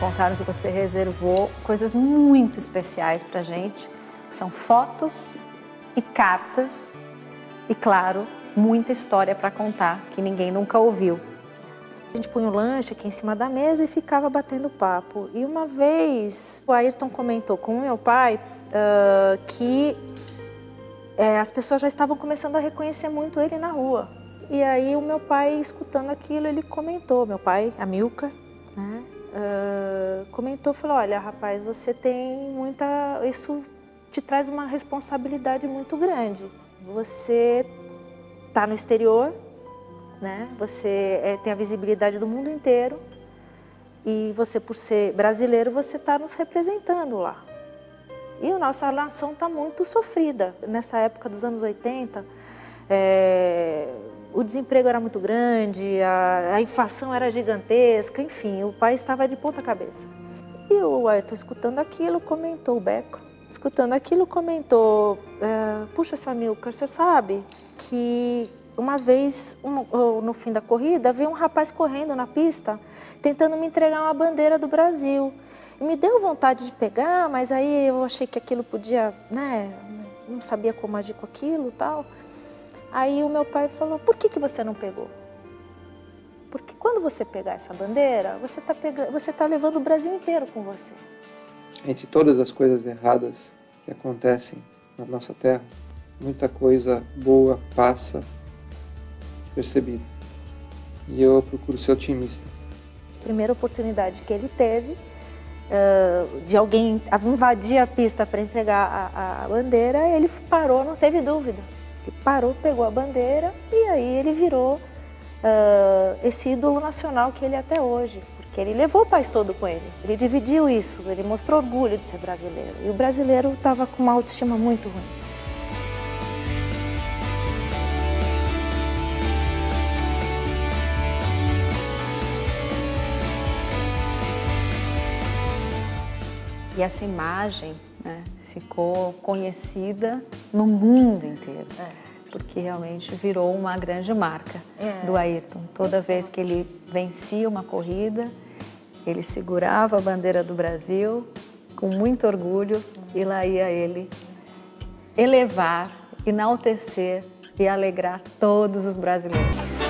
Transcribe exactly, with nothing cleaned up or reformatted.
contaram que você reservou coisas muito especiais pra gente. São fotos e cartas e, claro, muita história para contar que ninguém nunca ouviu. A gente punha o lanche aqui em cima da mesa e ficava batendo papo. E uma vez o Ayrton comentou com o meu pai uh, que é, as pessoas já estavam começando a reconhecer muito ele na rua. E aí o meu pai, escutando aquilo, ele comentou, meu pai, Amilcar, né, uh, comentou, falou, olha, rapaz, você tem muita... isso te traz uma responsabilidade muito grande. Você está no exterior, né? Você é, tem a visibilidade do mundo inteiro e você, por ser brasileiro, você está nos representando lá. E a nossa nação está muito sofrida. Nessa época dos anos oitenta, é, o desemprego era muito grande, a, a inflação era gigantesca, enfim, o país estava de ponta cabeça. E o Ayrton, escutando aquilo, comentou, o Beco, escutando aquilo, comentou, é, puxa, seu Amilcar, o senhor sabe que uma vez, um, no fim da corrida, veio um rapaz correndo na pista, tentando me entregar uma bandeira do Brasil. E me deu vontade de pegar, mas aí eu achei que aquilo podia, né, não sabia como agir com aquilo e tal. Aí o meu pai falou, por que que você não pegou? Porque quando você pegar essa bandeira, você está pegando, você tá levando o Brasil inteiro com você. Entre todas as coisas erradas que acontecem na nossa terra, muita coisa boa passa percebido. E eu procuro ser otimista. Primeira oportunidade que ele teve uh, de alguém invadir a pista para entregar a, a bandeira, ele parou, não teve dúvida. Ele parou, pegou a bandeira e aí ele virou uh, esse ídolo nacional que ele é até hoje. Porque ele levou o país todo com ele. Ele dividiu isso, ele mostrou orgulho de ser brasileiro. E o brasileiro estava com uma autoestima muito ruim. E essa imagem, né, ficou conhecida no mundo inteiro, é. Porque realmente virou uma grande marca é. do Ayrton. Toda vez que ele vencia uma corrida, ele segurava a bandeira do Brasil com muito orgulho e lá ia ele elevar, enaltecer e alegrar todos os brasileiros.